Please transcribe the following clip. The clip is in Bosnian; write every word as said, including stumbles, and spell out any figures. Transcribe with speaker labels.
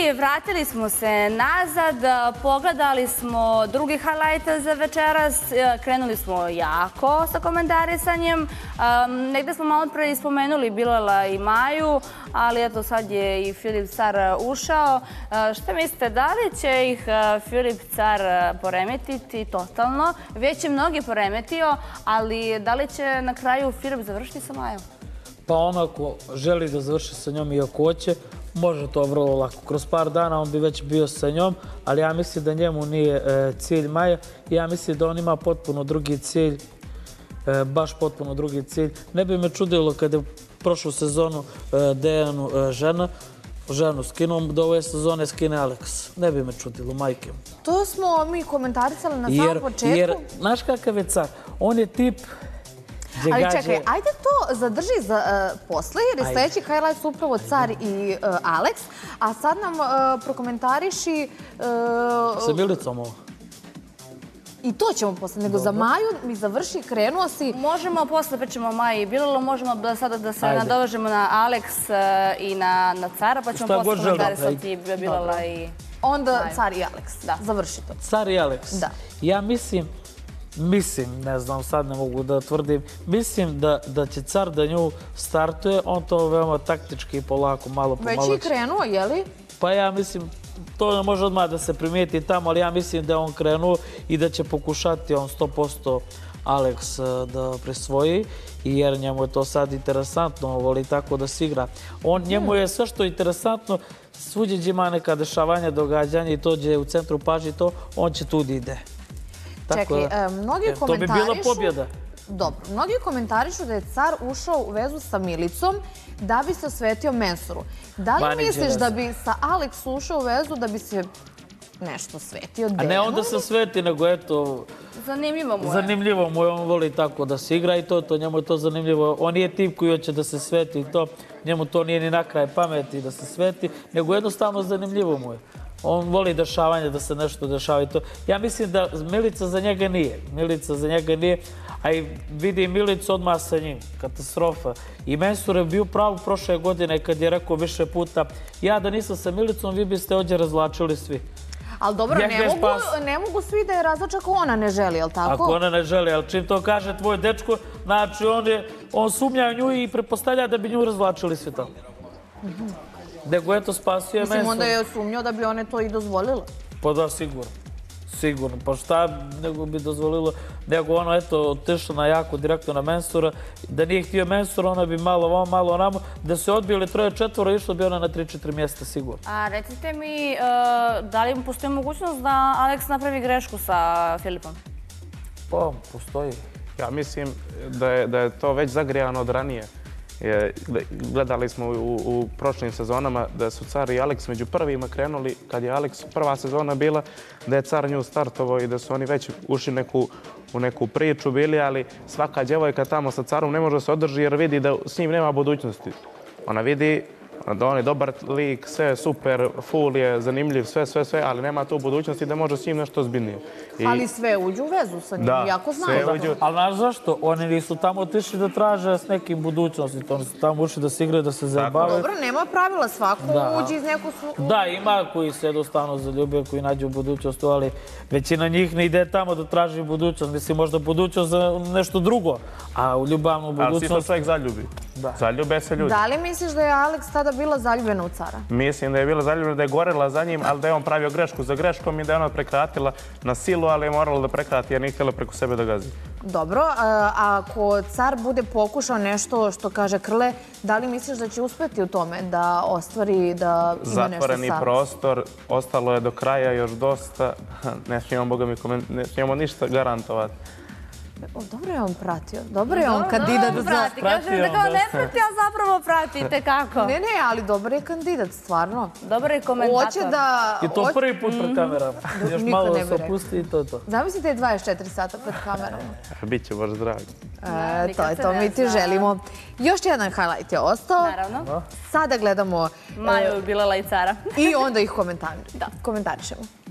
Speaker 1: I vratili smo se nazad, pogledali smo drugi highlight za večeras, krenuli smo jako sa komentarisanjem. Negde smo malo pre ispomenuli Bilala i Maju, ali eto sad je i Filip Car ušao. Šta mislite, da li će ih Filip Car poremetiti totalno? Već je mnogi poremetio, ali da li će na kraju Filip završiti sa Majom?
Speaker 2: Pa onako želi da završi sa njom i ako hoće, može to vrlo lako. Kroz par dana on bi već bio sa njom, ali ja mislim da njemu nije cilj Maja. Ja mislim da on ima potpuno drugi cilj, baš potpuno drugi cilj. Ne bi me čudilo kada je prošlu sezonu Dejanu žena, ženu skinuo, da ove sezone skine Alex. Ne bi me čudilo, majke.
Speaker 3: To smo mi komentarisali na samom početku.
Speaker 2: Jer, znaš kakav je Car? On je tip...
Speaker 3: Ali čekaj, ajde to zadrži za posle, jer je sledeći highlight su upravo Car i Alex, a sad nam prokomentariši...
Speaker 2: Sa Milicom ovo.
Speaker 3: I to ćemo posle, nego za Maju mi završi, krenuo si...
Speaker 1: Možemo posle, pričamo o Maji i Bilalu, možemo sada da se nadovežemo na Alex i na Cara, pa ćemo posle komentarisati Bilala i...
Speaker 3: Onda Car i Alex, da, završi to.
Speaker 2: Car i Alex.
Speaker 3: Da.
Speaker 2: Ja mislim... Mislim, ne znam, sad ne mogu da tvrdim, mislim da će Car da nju startuje, on to veoma taktički, polako, malo pomalo...
Speaker 3: Već i krenuo, je li?
Speaker 2: Pa ja mislim, to ne može odmah da se primijeti tamo, ali ja mislim da je on krenuo i da će pokušati on sto posto Alex da presvoji, jer njemu je to sad interesantno, voli tako da se igra. Njemu je sve što je interesantno, svuđe ima neka dešavanja, događanja i to gdje je u centru pažnje to, on će tu da ide.
Speaker 3: Čekaj, mnogi komentarišu...
Speaker 2: To bi bila pobjeda.
Speaker 3: Dobro, mnogi komentarišu da je Car ušao u vezu sa Milicom da bi se osvetio Mensuru. Da li misliš da bi sa Alex ušao u vezu da bi se nešto svetio Dejanu?
Speaker 2: A ne onda se sveti, nego eto...
Speaker 1: Zanimljivo mu je.
Speaker 2: Zanimljivo mu je, on voli tako da se igra i to, njemu je to zanimljivo. On nije tip koji hoće da se sveti i to, njemu to nije ni na kraj pameti da se sveti, nego jednostavno zanimljivo mu je. On voli dešavanje, da se nešto dešava i to. Ja mislim da Milica za njega nije. Milica za njega nije, a i vidi Milicu odmah sa njim. Katastrofa. I Mensur je bio prav prošle godine kad je rekao više puta ja da nisam sa Milicom, vi biste ovdje razvlačili svi.
Speaker 3: Ali dobro, ne mogu svi da je razlača ako ona ne želi, je li tako?
Speaker 2: Ako ona ne želi, ali čim to kaže tvoj dečko, znači on sumnja nju i prepostavlja da bi nju razvlačili svi tamo. Nego eto spasio je Mensur.
Speaker 3: Mislim, onda je sumnjao da bi one to i dozvolila.
Speaker 2: Pa da, sigurno. Sigurno. Pa šta nego bi dozvolilo? Nego ono, eto, otišla na jako direktno na Mensura. Da nije htio Mensura, ona bi malo ovo, malo onamo. Da se odbili troje četvoro, išla bi ona na tri četiri mjesta, sigurno.
Speaker 1: A recite mi, da li postoji mogućnost da Alex napravi grešku sa Filipom?
Speaker 2: Pa, postoji.
Speaker 4: Ja mislim da je to već zagrijano od ranije. Gledali smo u prošlim sezonama da su Car i Alex među prvima krenuli kad je Alex prva sezona bila, da je Car nju startovao i da su oni već ušli u neku priču bili, ali svaka djevojka tamo sa Carom ne može se održi jer vidi da s njim nema budućnosti. Ona vidi da on je dobar lik, sve super, full je, zanimljiv, sve, sve, sve, ali nema tu budućnosti da može s njim nešto ozbiljnije.
Speaker 3: Ali sve uđu u vezu sa njim, jako znaju.
Speaker 2: Ali znaš zašto? Oni nisu tamo otišli da traže s nekim budućnosti, oni su tamo ušli da se igraju, da se zabavaju.
Speaker 3: Dobro, nema pravila, svako uđi iz neku...
Speaker 2: Da, ima koji se jednostavno zaljubio, koji nađu budućnost, ali većina njih ne ide tamo da traži budućnost. Mislim, možda budućnost za nešto drugo, a u ljubavnu budućnost...
Speaker 4: Ali svi se sveg zaljubi. Zaljube se ljudi.
Speaker 3: Da li misliš da je Alex tada bila zaljubljena u Cara?
Speaker 4: Mislim da je bila zaljubljena, da je gorela za njim, ali da je on pravio grešku za greškom i da je ona prekratila na silu, ali je morala da prekrati jer nije htjela preko sebe da gazi.
Speaker 3: Dobro, a ako Car bude pokušao nešto što kaže Krle, da li misliš da će uspjeti u tome da ostvari da ima nešto sam?
Speaker 4: Zatvoreni prostor, ostalo je do kraja još dosta, ne smijemo ništa garantovati.
Speaker 3: Dobro je on pratio. Dobro je on kandidat za...
Speaker 1: Prati, kažem da kao ne prati, a zapravo pratite, kako?
Speaker 3: Ne, ne, ali dobar je kandidat, stvarno.
Speaker 1: Dobar je komentator.
Speaker 3: Hoće da...
Speaker 2: I to prvi put pred kamerama. Još malo da se opusti i to to.
Speaker 3: Zamislite dvadeset četiri sata pred kamerama.
Speaker 4: Biće baš drago.
Speaker 3: To je to, mi ti želimo. Još jedan highlight je ostao.
Speaker 1: Naravno.
Speaker 3: Sada gledamo...
Speaker 1: Maju, Bilala i Cara.
Speaker 3: I onda ih komentarišemo.